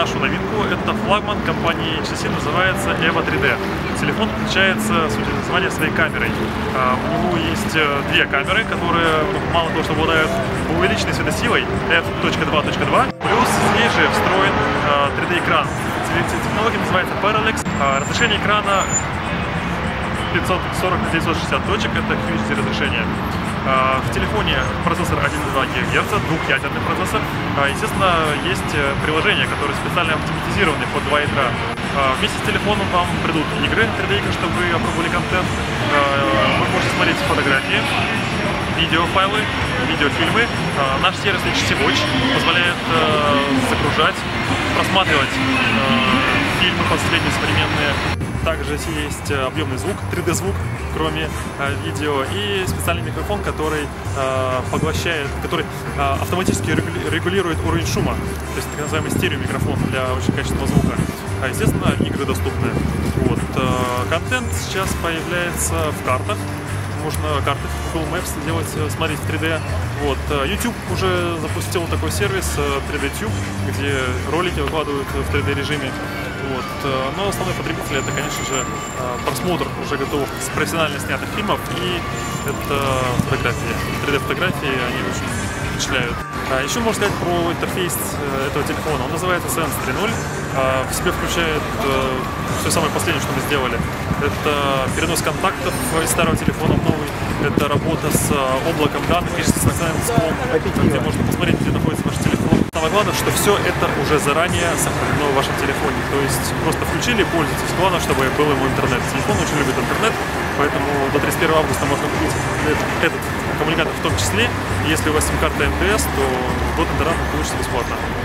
нашу новинку. Это флагман компании HTC, называется EVO 3D. Телефон отличается, судя по названию, своей камерой. У него есть две камеры, которые мало того, что обладают увеличенной светосилой f.2.2, плюс здесь же встроен 3D-экран. Технология называется Parallax. Разрешение экрана 540 на 960 точек, это QHD разрешение. В телефоне процессор 1,2 ГГц, двухъядерный процессор. Естественно, есть приложения, которые специально оптимизированы под два ядра. Вместе с телефоном вам придут игры, 3D-игры, чтобы вы опробовали контент. Вы можете смотреть фотографии, видеофайлы, видеофильмы. Наш сервис HTC Watch позволяет загружать, просматривать фильмы последние, современные. Также есть объемный звук, 3D-звук, кроме видео, и специальный микрофон, который автоматически регулирует уровень шума, то есть так называемый стереомикрофон для очень качественного звука. Естественно, игры доступны. Вот. Контент сейчас появляется в картах. Можно карты в Google Maps делать, смотреть в 3D. Вот. YouTube уже запустил такой сервис 3D-Tube, где ролики выкладывают в 3D режиме. Вот. Но основной потребитель это, конечно же, просмотр уже готовых профессионально снятых фильмов, и это фотографии. 3D-фотографии, они очень впечатляют. Еще можно сказать про интерфейс этого телефона. Он называется Sense 3.0. В себе включает все самое последнее, что мы сделали. Это перенос контактов из старого телефона в новый. Это работа с облаком данных, с национальным дисплеем, где можно посмотреть, где находится ваш телефон. Самое главное, что все это уже заранее сохранено в вашем телефоне. То есть просто включили и пользуйтесь. Главное, чтобы был ему интернет. Телефон очень любит интернет, поэтому до 31 августа можно купить этот коммуникатор в том числе. И если у вас сим-карта МТС, то год интернета вы получите бесплатно.